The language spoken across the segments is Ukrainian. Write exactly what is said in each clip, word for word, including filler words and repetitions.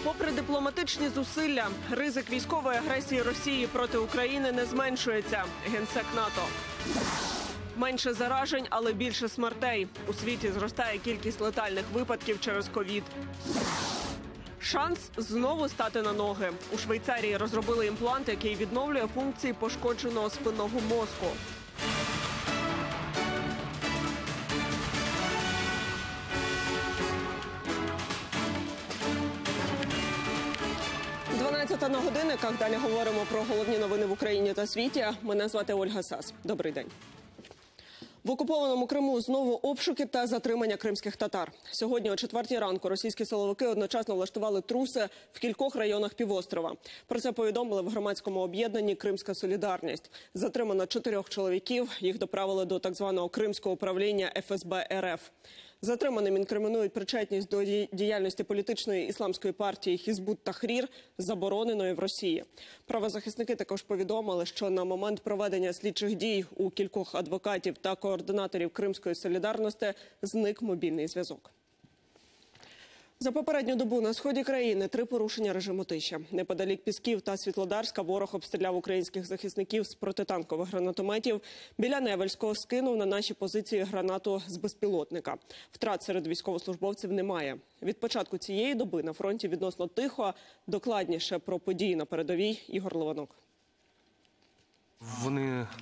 Попри дипломатичні зусилля, ризик військової агресії Росії проти України не зменшується. Генсек НАТО. Менше заражень, але більше смертей. У світі зростає кількість летальних випадків через ковід. Шанс знову стати на ноги. У Швейцарії розробили імплант, який відновлює функції пошкодженого спинного мозку. дванадцята на годинниках. Далі говоримо про головні новини в Україні та світі. Мене звати Ольга Сас. Добрий день. В окупованому Криму знову обшуки та затримання кримських татар. Сьогодні о четвертій ранку російські силовики одночасно влаштували труси в кількох районах півострова. Про це повідомили в громадському об'єднанні «Кримська солідарність». Затримано чотирьох чоловіків. Їх доправили до так званого Кримського управління еф ес бе ер еф. Затриманим інкримінують причетність до діяльності політичної ісламської партії «Хізбут Тахрір», забороненої в Росії. Правозахисники також повідомили, що на момент проведення слідчих дій у кількох адвокатів та координаторів Кримської солідарності зник мобільний зв'язок. За попередню добу на сході країни три порушення режиму тиші. Неподалік Пісків та Світлодарська ворог обстріляв українських захисників з протитанкових гранатометів. Біля Невельського скинув на наші позиції гранату з безпілотника. Втрат серед військовослужбовців немає. Від початку цієї доби на фронті відносно тихо. Докладніше про події на передовій Ігор Леванок. Вони е,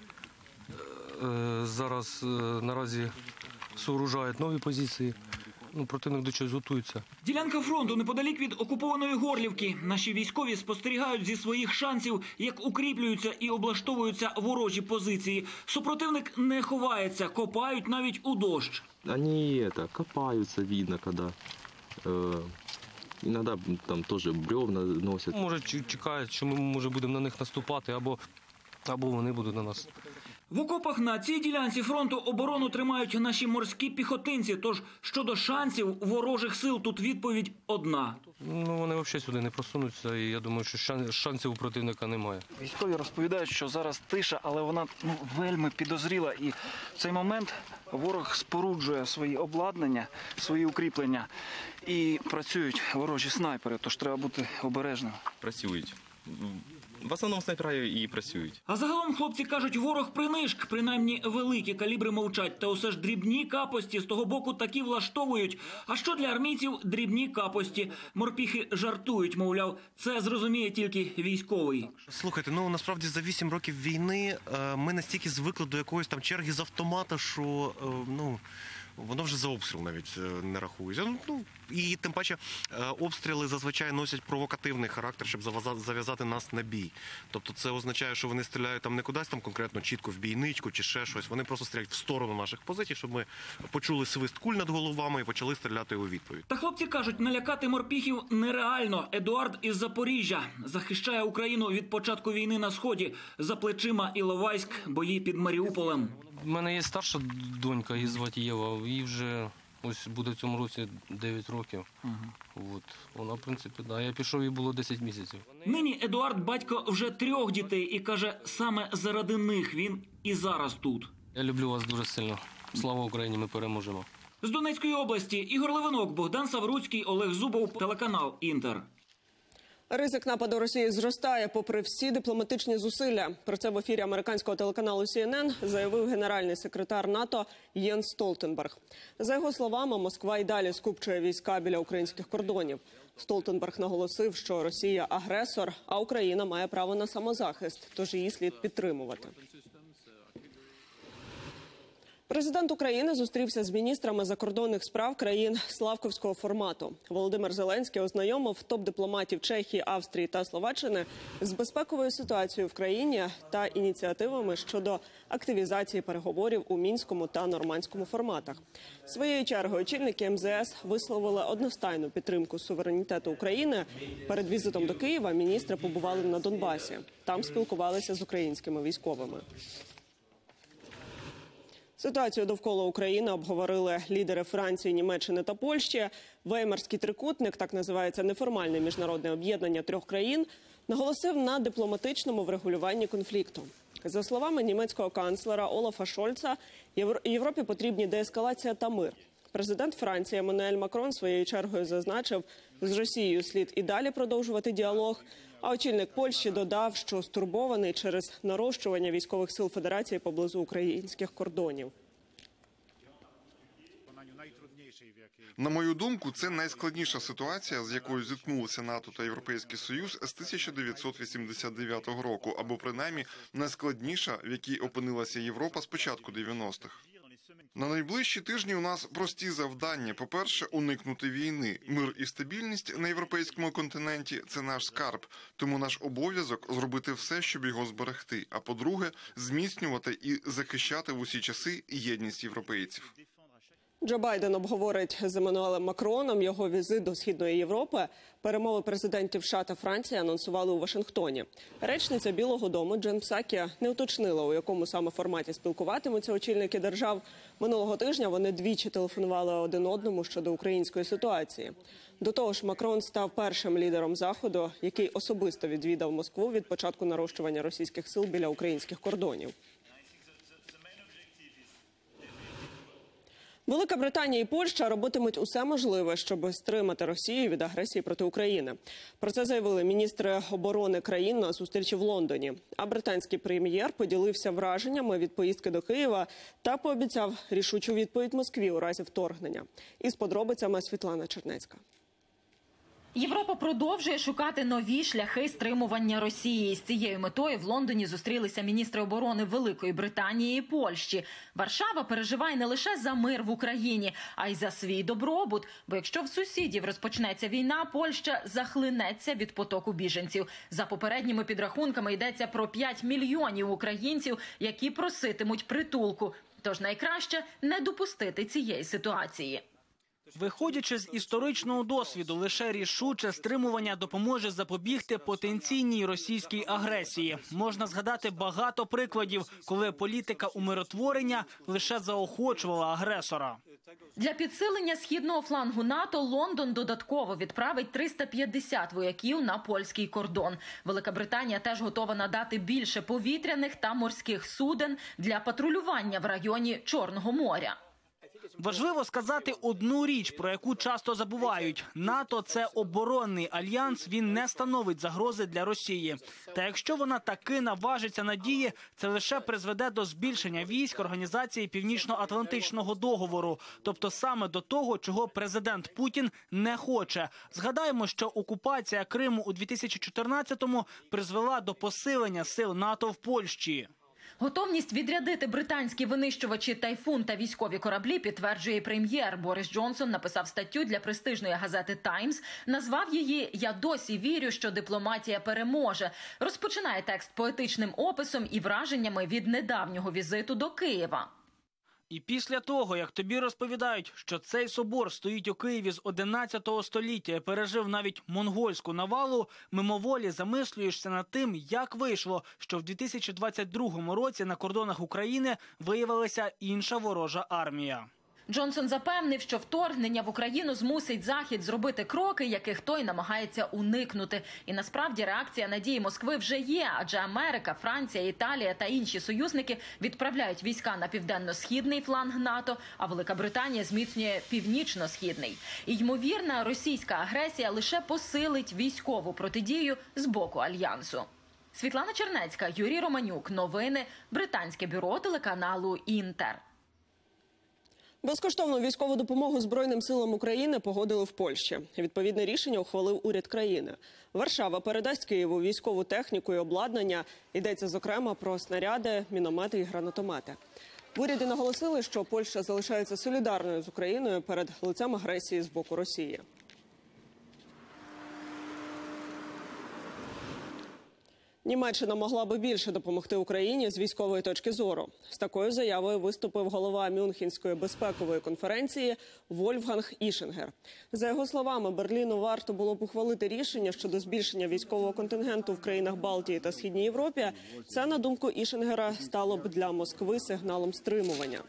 зараз е, наразі сооружають нові позиції. Ну, противник до чогось готується. Ділянка фронту неподалік від окупованої Горлівки. Наші військові спостерігають зі своїх шансів, як укріплюються і облаштовуються ворожі позиції. Супротивник не ховається, копають навіть у дощ. Вони это, копаються, видно, коли... Э... Іноді там теж бревна носять. Може, чекають, що ми, може, будемо на них наступати, або, або вони будуть на нас. В окопах на цій ділянці фронту оборону тримають наші морські піхотинці. Тож щодо шансів ворожих сил тут відповідь одна. Ну, вони взагалі сюди не просунуться, і я думаю, що шансів у противника немає. Військові розповідають, що зараз тиша, але вона ну, вельми підозріла. І в цей момент ворог споруджує свої обладнання, свої укріплення. І працюють ворожі снайпери, тож треба бути обережним. Працюють. В основному снайпери і працюють. А загалом хлопці кажуть, ворог принишк, принаймні великі калібри мовчать. Та усе ж дрібні капості з того боку такі влаштовують. А що для армійців дрібні капості? Морпіхи жартують, мовляв, це зрозуміє тільки військовий. Слухайте, ну насправді за вісім років війни ми настільки звикли до якоїсь там черги з автомата, що, ну... воно вже за обстріл навіть не рахується. Ну, і тим паче обстріли зазвичай носять провокативний характер, щоб зав'язати нас на бій. Тобто це означає, що вони стріляють там не кудись там конкретно чітко в бійничку чи ще щось. Вони просто стріляють в сторону наших позицій, щоб ми почули свист куль над головами і почали стріляти у відповідь. Та хлопці кажуть, налякати морпіхів нереально. Едуард із Запоріжжя захищає Україну від початку війни на Сході. За плечима Іловайськ, бої під Маріуполем. У мене є старша донька, її звати Єва, їй вже ось буде в цьому році дев'ять років. Угу. От. Вона, в принципі, да. Я пішов, їй було десять місяців. Нині Едуард батько вже трьох дітей і каже, саме заради них він і зараз тут. Я люблю вас дуже сильно. Слава Україні, ми переможемо. З Донецької області Ігор Левинок, Богдан Савруцький, Олег Зубов, телеканал «Інтер». Ризик нападу Росії зростає попри всі дипломатичні зусилля. Про це в ефірі американського телеканалу сі ен ен заявив генеральний секретар НАТО Єнс Столтенберг. За його словами, Москва й далі скупчує війська біля українських кордонів. Столтенберг наголосив, що Росія – агресор, а Україна має право на самозахист, тож її слід підтримувати. Президент України зустрівся з міністрами закордонних справ країн славковського формату. Володимир Зеленський ознайомив топ-дипломатів Чехії, Австрії та Словаччини з безпековою ситуацією в країні та ініціативами щодо активізації переговорів у мінському та нормандському форматах. Своєю чергою очільники ем зе ес висловили одностайну підтримку суверенітету України. Перед візитом до Києва міністри побували на Донбасі. Там спілкувалися з українськими військовими. Ситуацію довкола України обговорили лідери Франції, Німеччини та Польщі. Веймарський трикутник, так називається неформальне міжнародне об'єднання трьох країн, наголосив на дипломатичному врегулюванні конфлікту. За словами німецького канцлера Олафа Шольца, Європі потрібні деескалація та мир. Президент Франції Еммануель Макрон своєю чергою зазначив, з Росією слід і далі продовжувати діалог. А очільник Польщі додав, що стурбований через нарощування військових сил Федерації поблизу українських кордонів. На мою думку, це найскладніша ситуація, з якою зіткнулися НАТО та Європейський Союз з тисяча дев'ятсот вісімдесят дев'ятого року, або принаймні найскладніша, в якій опинилася Європа з початку дев'яностих. На найближчі тижні у нас прості завдання. По-перше, уникнути війни. Мир і стабільність на європейському континенті – це наш скарб. Тому наш обов'язок – зробити все, щоб його зберегти. А по-друге, зміцнювати і захищати в усі часи єдність європейців. Джо Байден обговорить з Еммануелем Макроном його візит до Східної Європи. Перемови президентів США та Франції анонсували у Вашингтоні. Речниця Білого дому Джен Псакі не уточнила, у якому саме форматі спілкуватимуться очільники держав. Минулого тижня вони двічі телефонували один одному щодо української ситуації. До того ж, Макрон став першим лідером Заходу, який особисто відвідав Москву від початку нарощування російських сил біля українських кордонів. Велика Британія і Польща робитимуть усе можливе, щоб стримати Росію від агресії проти України. Про це заявили міністри оборони країн на зустрічі в Лондоні. А британський прем'єр поділився враженнями від поїздки до Києва та пообіцяв рішучу відповідь Москві у разі вторгнення. Із подробицями Світлана Чернецька. Європа продовжує шукати нові шляхи стримування Росії. З цією метою в Лондоні зустрілися міністри оборони Великої Британії і Польщі. Варшава переживає не лише за мир в Україні, а й за свій добробут. Бо якщо в сусідів розпочнеться війна, Польща захлинеться від потоку біженців. За попередніми підрахунками йдеться про п'ять мільйонів українців, які проситимуть притулку. Тож найкраще не допустити цієї ситуації. Виходячи з історичного досвіду, лише рішуче стримування допоможе запобігти потенційній російській агресії. Можна згадати багато прикладів, коли політика умиротворення лише заохочувала агресора. Для підсилення східного флангу НАТО Лондон додатково відправить триста п'ятдесят вояків на польський кордон. Велика Британія теж готова надати більше повітряних та морських суден для патрулювання в районі Чорного моря. Важливо сказати одну річ, про яку часто забувають. НАТО – це оборонний альянс, він не становить загрози для Росії. Та якщо вона таки наважиться на дії, це лише призведе до збільшення військ Організації Північно-Атлантичного договору. Тобто саме до того, чого президент Путін не хоче. Згадаємо, що окупація Криму у дві тисячі чотирнадцятому призвела до посилення сил НАТО в Польщі. Готовність відрядити британські винищувачі «Тайфун» та військові кораблі підтверджує і прем'єр. Борис Джонсон написав статтю для престижної газети «Таймс», назвав її «Я досі вірю, що дипломатія переможе». Розпочинає текст поетичним описом і враженнями від недавнього візиту до Києва. І після того, як тобі розповідають, що цей собор стоїть у Києві з одинадцятого століття і пережив навіть монгольську навалу, мимоволі замислюєшся над тим, як вийшло, що в дві тисячі двадцять другому році на кордонах України виявилася інша ворожа армія. Джонсон запевнив, що вторгнення в Україну змусить Захід зробити кроки, яких той намагається уникнути. І насправді реакція на дії Москви вже є, адже Америка, Франція, Італія та інші союзники відправляють війська на південно-східний фланг НАТО, а Велика Британія зміцнює північно-східний. І ймовірна російська агресія лише посилить військову протидію з боку Альянсу. Світлана Чернецька, Юрій Романюк. Новини. Британське бюро телеканалу «Інтер». Безкоштовну військову допомогу Збройним силам України погодили в Польщі. Відповідне рішення ухвалив уряд країни. Варшава передасть Києву військову техніку і обладнання. Йдеться, зокрема, про снаряди, міномети і гранатомети. В уряді наголосили, що Польща залишається солідарною з Україною перед лицем агресії з боку Росії. Німеччина могла би більше допомогти Україні з військової точки зору. З такою заявою виступив голова Мюнхенської безпекової конференції Вольфганг Ішингер. За його словами, Берліну варто було б ухвалити рішення щодо збільшення військового контингенту в країнах Балтії та Східній Європі. Це, на думку Ішингера, стало б для Москви сигналом стримування.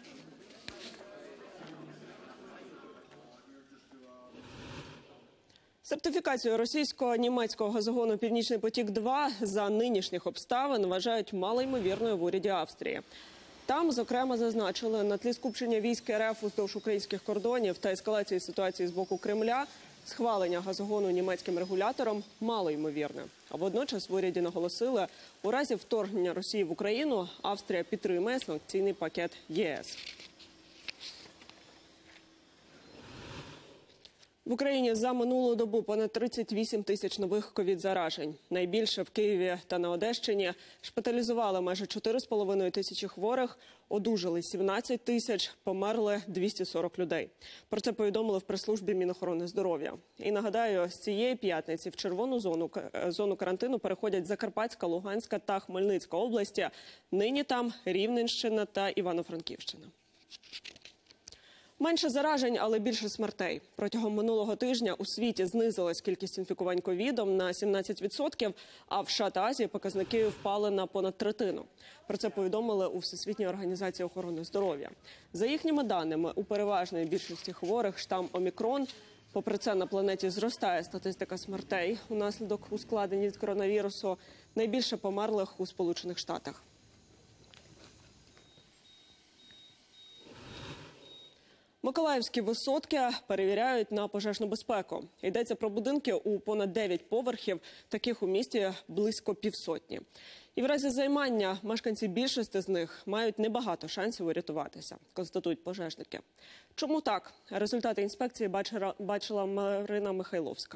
Сертифікацію російсько-німецького газогону «Північний потік-два» за нинішніх обставин вважають малоймовірною в уряді Австрії. Там, зокрема, зазначили, на тлі скупчення військ РФ уздовж українських кордонів та ескалації ситуації з боку Кремля, схвалення газогону німецьким регулятором мало ймовірне. А водночас в уряді наголосили, у разі вторгнення Росії в Україну Австрія підтримує санкційний пакет ЄС. В Україні за минулу добу понад тридцять вісім тисяч нових ковід-заражень. Найбільше в Києві та на Одещині. Шпиталізували майже чотири з половиною тисячі хворих, одужали сімнадцять тисяч, померли двісті сорок людей. Про це повідомили в прес-службі Мінохорони здоров'я. І нагадаю, з цієї п'ятниці в червону зону, зону карантину переходять Закарпатська, Луганська та Хмельницька області. Нині там Рівненщина та Івано-Франківщина. Менше заражень, але більше смертей. Протягом минулого тижня у світі знизилась кількість інфікувань ковідом на сімнадцять відсотків, а в США та Азії показники впали на понад третину. Про це повідомили у Всесвітній організації охорони здоров'я. За їхніми даними, у переважної більшості хворих штам Омікрон. Попри це, на планеті зростає статистика смертей унаслідок ускладнень від коронавірусу. Найбільше померлих у Сполучених Штатах. Миколаївські висотки перевіряють на пожежну безпеку. Йдеться про будинки у понад дев'ять поверхів, таких у місті близько півсотні. І в разі займання мешканці більшості з них мають небагато шансів урятуватися, констатують пожежники. Чому так? Результати інспекції бачила, бачила Марина Михайловська.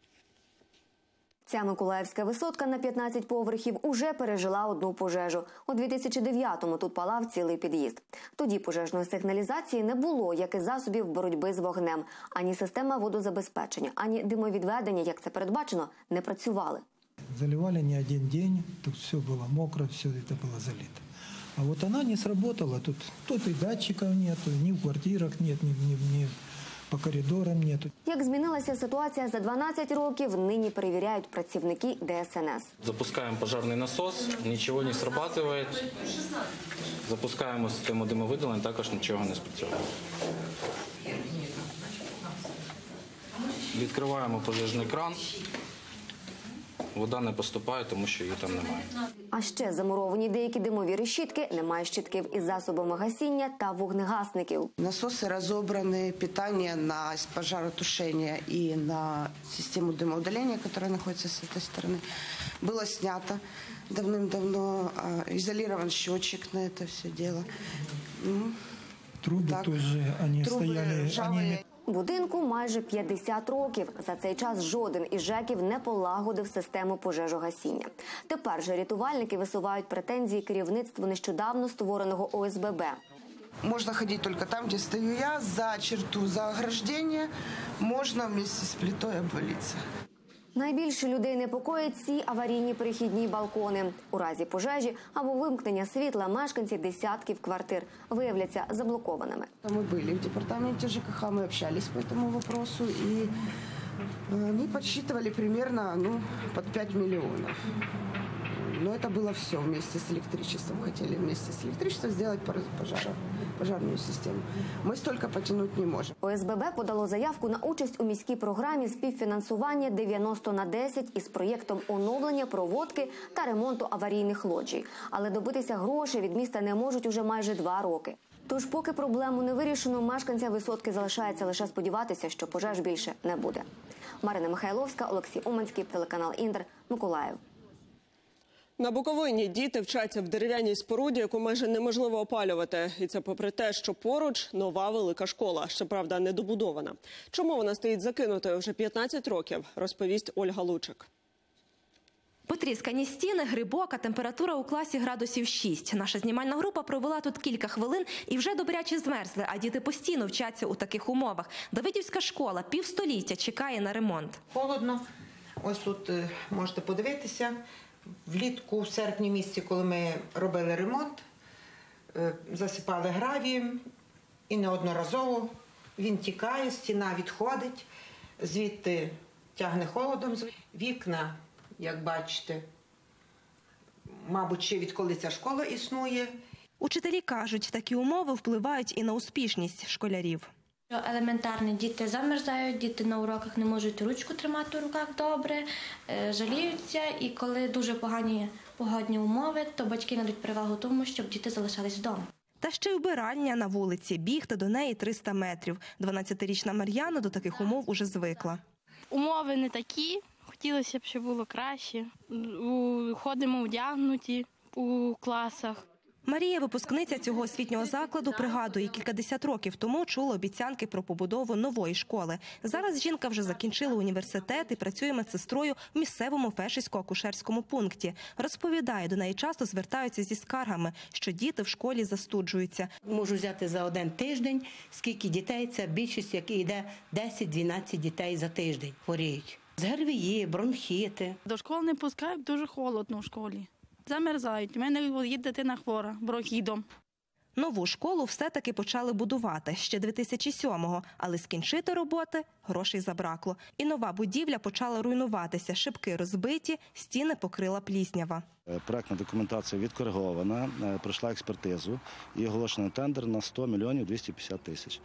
Ця миколаївська висотка на п'ятнадцять поверхів уже пережила одну пожежу. У дві тисячі дев'ятому тут палав цілий під'їзд. Тоді пожежної сигналізації не було, як і засобів боротьби з вогнем. Ані система водозабезпечення, ані димовідведення, як це передбачено, не працювали. Заливали не один день, тут все було мокро, все це було залито. А от вона не сработала, тут, тут і датчиків нету, ні в квартирах нет, ні, ні, ні. По коридорам нету. Як змінилася ситуація за дванадцять років, нині перевіряють працівники Де Ес Ен Ес. Запускаем пожарный насос, ничего не срабатывает. Запускаємо систему димовидалення, також нічого не спрацьовує. Відкриваємо пожежний кран. Вода не поступає, тому що її там немає. А ще замуровані деякі димові решітки, немає щитків із засобами гасіння та вогнегасників. Насоси розібрані, питання на пожаротушення і на систему димоудалення, яка знаходиться з цієї сторони, було знято давним-давно, ізолирован счетчик на це все діло. Труби теж, вони стояли, вони... Будинку майже п'ятдесят років. За цей час жоден із ЖЕКів не полагодив систему пожежогасіння. Тепер же рятувальники висувають претензії керівництву нещодавно створеного О С Б Б. Можна ходити тільки там, де стою я, за черту, за ограждення, можна вместе з плитою обвалитися. Найбільше людей непокоїть ці аварійні перехідні балкони. У разі пожежі або вимкнення світла мешканці десятків квартир виявляться заблокованими. Ми були в департаменті Ж К Х, ми общались по цьому вопросу, і вони підсчитували примерно ну, під п'ять мільйонів. Но это было все вместе с электричеством. Хотели вместе с электричеством сделать пожар, пожарную систему. Мы столько потянуть не можем. О С Б Б подало заявку на участь у міській програмі співфінансування дев'яносто на десять із проєктом оновлення проводки та ремонту аварійних лоджій. Але добитися грошей від міста не можуть уже майже два роки. Тож поки проблему не вирішено, мешканцям висотки залишається лише сподіватися, що пожеж більше не буде. Марина Михайловська, Олексій Уманський, телеканал Інтер, Миколаїв. На Буковині діти вчаться в дерев'яній споруді, яку майже неможливо опалювати. І це попри те, що поруч нова велика школа, щоправда, недобудована. Чому вона стоїть закинутою вже п'ятнадцять років, розповість Ольга Лучик. Потріскані стіни, грибок, а температура у класі градусів шість. Наша знімальна група провела тут кілька хвилин і вже добряче змерзли, а діти постійно вчаться у таких умовах. Давидівська школа півстоліття чекає на ремонт. Холодно. Ось тут можете подивитися. Влітку, в серпні місяці, коли ми робили ремонт, засипали гравієм і неодноразово він тікає, стіна відходить, звідти тягне холодом. Вікна, як бачите, мабуть, ще відколи ця школа існує. Учителі кажуть, такі умови впливають і на успішність школярів. Елементарно, діти замерзають, діти на уроках не можуть ручку тримати в руках добре, жаліються. І коли дуже погані погодні умови, то батьки надають перевагу тому, щоб діти залишались вдома. Та ще й убиральня на вулиці, бігти до неї триста метрів. дванадцятирічна Мар'яна до таких умов уже звикла. Умови не такі, хотілося б, щоб було краще. Ходимо вдягнуті у класах. Марія, випускниця цього освітнього закладу, пригадує, кількадесят років тому чула обіцянки про побудову нової школи. Зараз жінка вже закінчила університет і працює медсестрою в місцевому фельдшерсько-акушерському пункті. Розповідає, до неї часто звертаються зі скаргами, що діти в школі застуджуються. Можу взяти за один тиждень, скільки дітей, це більшість, як йде десять-дванадцять дітей за тиждень хворіють. З ГРВІ, бронхіти. До школи не пускають, дуже холодно в школі. Замерзають. У мене є дитина хвора бронхітом. Нову школу все-таки почали будувати ще дві тисячі сьомого, але скінчити роботи грошей забракло. І нова будівля почала руйнуватися, шибки розбиті, стіни покрила пліснява. Проектна документація відкоригована, пройшла експертизу і оголошено тендер на сто мільйонів двісті п'ятдесят тисяч.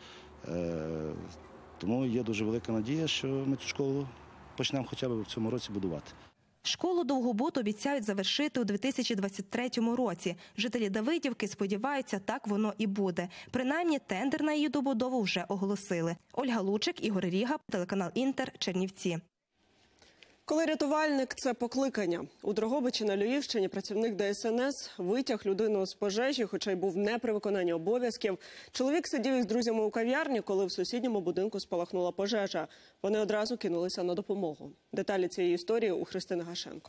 Тому є дуже велика надія, що ми цю школу почнемо хоча б в цьому році будувати. Школу Довгобуд обіцяють завершити у дві тисячі двадцять третьому році. Жителі Давидівки сподіваються, так воно і буде. Принаймні, тендер на її добудову вже оголосили. Ольга Лучик, Ігор Ріга, телеканал Інтер, Чернівці. Коли рятувальник – це покликання. У Дрогобичі на Львівщині працівник Де Ес Ен Ес витяг людину з пожежі, хоча й був не при виконанні обов'язків. Чоловік сидів із друзями у кав'ярні, коли в сусідньому будинку спалахнула пожежа. Вони одразу кинулися на допомогу. Деталі цієї історії у Христини Гашенко.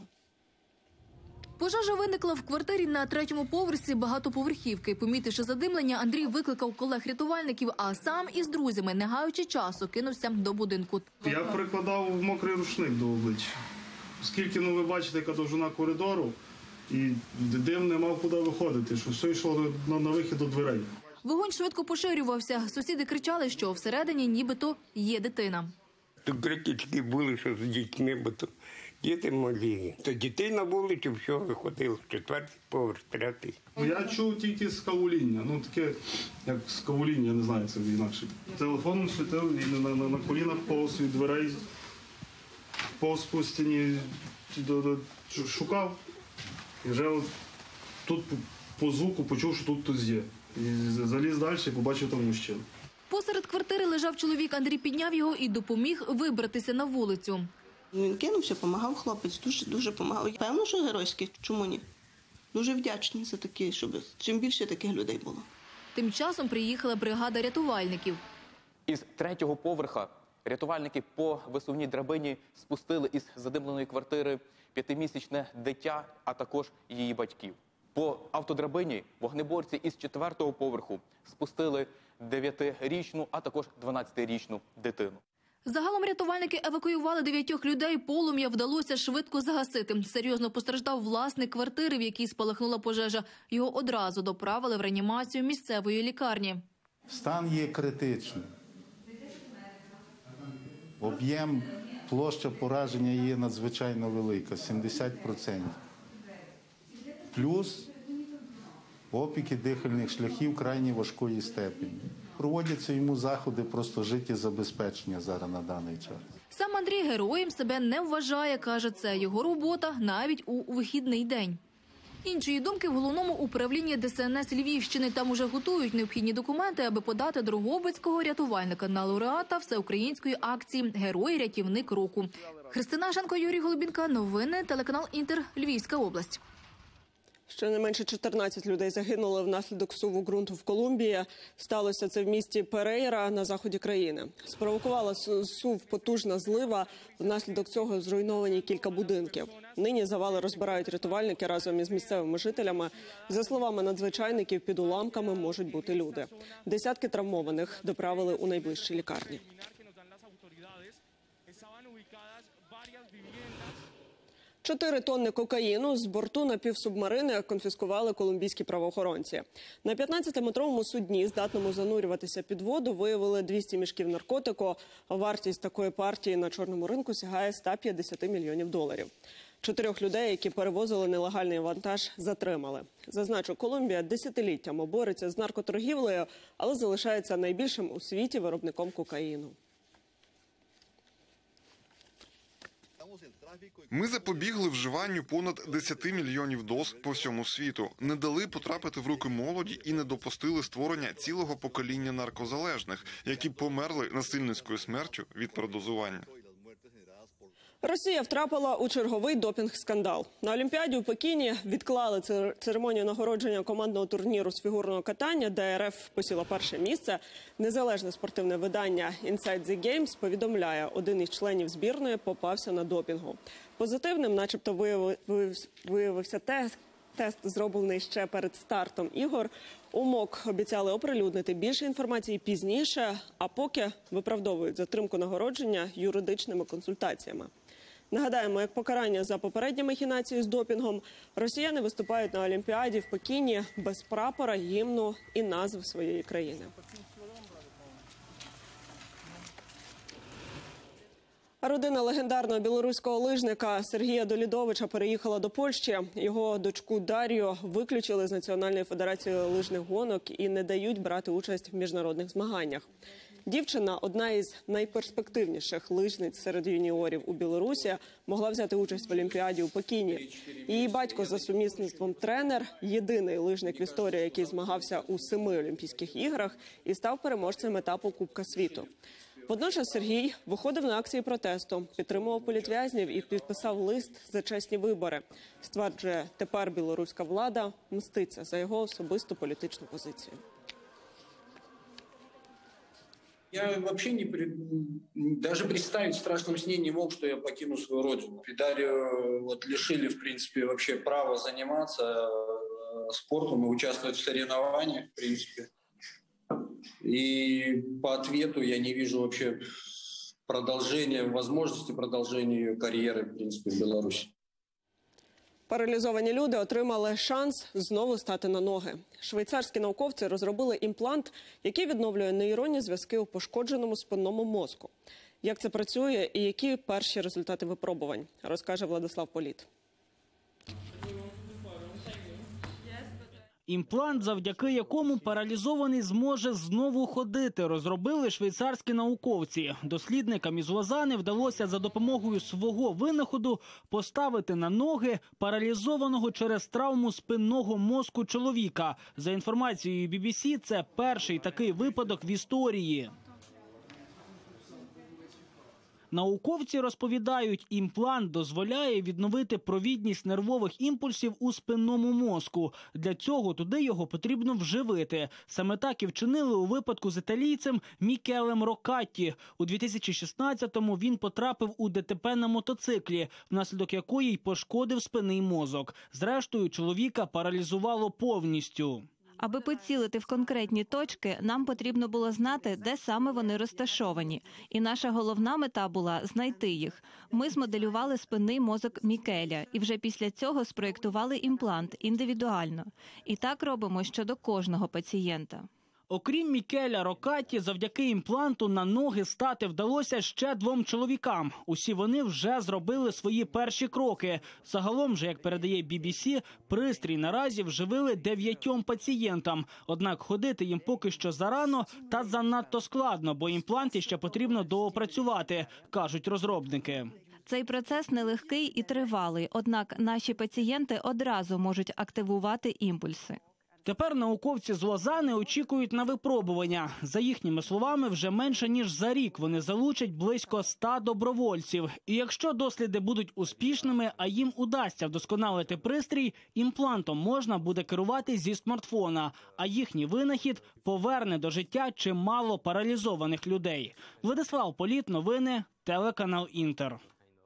Пожежа виникла в квартирі на третьому поверсі багатоповерхівки. Помітивши задимлення, Андрій викликав колег-рятувальників, а сам із друзями, не гаючи часу, кинувся до будинку. Я прикладав мокрий рушник до обличчя. Оскільки, ну, ви бачите, яка довжина коридору, і дим не мав куди виходити, що все йшло на, на вихід до дверей. Вогонь швидко поширювався. Сусіди кричали, що всередині нібито є дитина. Тут крики були, що з дітьми, бо то діти малі. То дітей на вулиці всього виходило, четвертий поверх, третій. Я чув тільки скавуління, ну таке, як скавуління, я не знаю, це інакше. Телефоном світив і на, на, на колінах повз від дверей, повз по стіні, до, до, шукав. І вже от тут по звуку почув, що тут хтось є. І заліз далі і побачив там мужчину. Посеред квартири лежав чоловік. Андрій підняв його і допоміг вибратися на вулицю. Він кинувся, допомагав хлопець, дуже, дуже допомагав. Певно, що геройський, чому ні? Дуже вдячні за такі, щоб чим більше таких людей було. Тим часом приїхала бригада рятувальників. Із третього поверха рятувальники по висувній драбині спустили із задимленої квартири п'ятимісячне дитя, а також її батьків. По автодрабині вогнеборці із четвертого поверху спустили дев'ятирічну, а також дванадцятирічну дитину. Загалом рятувальники евакуювали дев'ятьох людей, полум'я вдалося швидко загасити. Серйозно постраждав власник квартири, в якій спалахнула пожежа. Його одразу доправили в реанімацію місцевої лікарні. Стан є критичний. Об'єм, площа пораження є надзвичайно велика – сімдесят відсотків. Плюс опіки дихальних шляхів крайні важкої степені. Проводяться йому заходи просто життєзабезпечення зараз на даний час. Сам Андрій героєм себе не вважає, каже, це його робота навіть у вихідний день. Іншої думки в головному управлінні Де Ес Ен Ес Львівщини. Там уже готують необхідні документи, аби подати дрогобицького рятувальника на лауреата всеукраїнської акції «Герой-рятівник року». Христина Гашенко, Юрій Голубінка. Новини, телеканал Інтер, Львівська область. Щонайменше чотирнадцять людей загинули внаслідок суву ґрунту в Колумбії. Сталося це в місті Перейра на заході країни. Спровокувала сув потужна злива. Внаслідок цього зруйновані кілька будинків. Нині завали розбирають рятувальники разом із місцевими жителями. За словами надзвичайників, під уламками можуть бути люди. Десятки травмованих доправили у найближчі лікарні. Чотири тонни кокаїну з борту напівсубмарини конфіскували колумбійські правоохоронці. На п'ятнадцятиметровому судні, здатному занурюватися під воду, виявили двісті мішків наркотику. Вартість такої партії на чорному ринку сягає ста п'ятдесяти мільйонів доларів. Чотирьох людей, які перевозили нелегальний вантаж, затримали. Зазначу, Колумбія десятиліттями бореться з наркоторгівлею, але залишається найбільшим у світі виробником кокаїну. Ми запобігли вживанню понад десять мільйонів доз по всьому світу, не дали потрапити в руки молоді і не допустили створення цілого покоління наркозалежних, які померли насильницькою смертю від передозування. Росія втрапила у черговий допінг-скандал. На Олімпіаді у Пекіні відклали церемонію нагородження командного турніру з фігурного катання, де РФ посіла перше місце. Незалежне спортивне видання Inside the Games повідомляє, один із членів збірної попався на допінгу. Позитивним начебто виявився тест, тест зроблений ще перед стартом ігор. У МОК обіцяли оприлюднити більше інформації пізніше, а поки виправдовують затримку нагородження юридичними консультаціями. Нагадаємо, як покарання за попередні махінації з допінгом, росіяни виступають на Олімпіаді в Пекіні без прапора, гімну і назв своєї країни. Родина легендарного білоруського лижника Сергія Долідовича переїхала до Польщі. Його дочку Дар'ю виключили з Національної федерації лижних гонок і не дають брати участь в міжнародних змаганнях. Дівчина – одна із найперспективніших лижниць серед юніорів у Білорусі, могла взяти участь в Олімпіаді у Пекіні. Її батько за сумісництвом тренер – єдиний лижник в історії, який змагався у семи Олімпійських іграх і став переможцем етапу Кубка світу. Водночас Сергій виходив на акції протесту, підтримував політв'язнів і підписав лист за чесні вибори. Стверджує, тепер білоруська влада мститься за його особисту політичну позицію. Я вообще не даже представить в страшном сне не мог, что я покину свою родину. Дарью вот лишили, в принципе, вообще права заниматься спортом и участвовать в соревнованиях, в принципе. И по ответу я не вижу вообще продолжения, возможности продолжения ее карьеры, в принципе, в Беларуси. Паралізовані люди отримали шанс знову стати на ноги. Швейцарські науковці розробили імплант, який відновлює нейронні зв'язки у пошкодженому спинному мозку. Як це працює і які перші результати випробувань, розкаже Владислав Політ. Імплант, завдяки якому паралізований зможе знову ходити, розробили швейцарські науковці. Дослідникам із Лозани вдалося за допомогою свого винаходу поставити на ноги паралізованого через травму спинного мозку чоловіка. За інформацією бі бі сі, це перший такий випадок в історії. Науковці розповідають, імплант дозволяє відновити провідність нервових імпульсів у спинному мозку. Для цього туди його потрібно вживити. Саме так і вчинили у випадку з італійцем Мікелем Рокатті. У дві тисячі шістнадцятому він потрапив у де те пе на мотоциклі, внаслідок якої й пошкодив спинний мозок. Зрештою, чоловіка паралізувало повністю. Аби поцілити в конкретні точки, нам потрібно було знати, де саме вони розташовані. І наша головна мета була – знайти їх. Ми змоделювали спинний мозок Мікеля і вже після цього спроєктували імплант індивідуально. І так робимо щодо кожного пацієнта. Окрім Мікеля Рокатті, завдяки імпланту на ноги стати вдалося ще двом чоловікам. Усі вони вже зробили свої перші кроки. Загалом же, як передає бі бі сі, пристрій наразі вживили дев'ятьом пацієнтам. Однак ходити їм поки що зарано та занадто складно, бо імплант ще потрібно доопрацювати, кажуть розробники. Цей процес нелегкий і тривалий, однак наші пацієнти одразу можуть активувати імпульси. Тепер науковці з Лозани очікують на випробування. За їхніми словами, вже менше ніж за рік вони залучать близько ста добровольців. І якщо досліди будуть успішними, а їм удасться вдосконалити пристрій, імплантом можна буде керувати зі смартфона, а їхній винахід поверне до життя чимало паралізованих людей. Владислав Політ, новини, телеканал Інтер.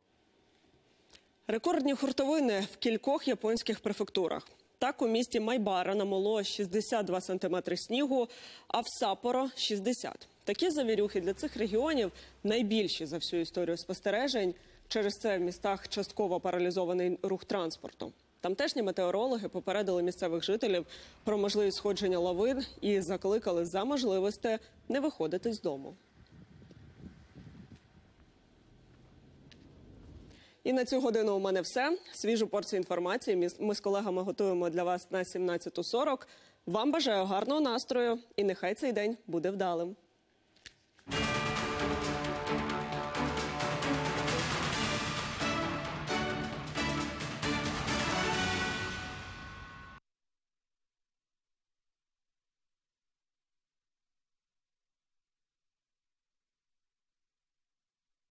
Рекордні хуртовини в кількох японських префектурах. Так, у місті Майбара намоло шістдесят два сантиметри снігу, а в Саппоро – шістдесят. Такі завірюхи для цих регіонів найбільші за всю історію спостережень. Через це в містах частково паралізований рух транспорту. Тамтешні метеорологи попередили місцевих жителів про можливість сходження лавин і закликали за можливості не виходити з дому. І на цю годину у мене все. Свіжу порцію інформації ми з колегами готуємо для вас на сімнадцяту сорок. Вам бажаю гарного настрою і нехай цей день буде вдалим.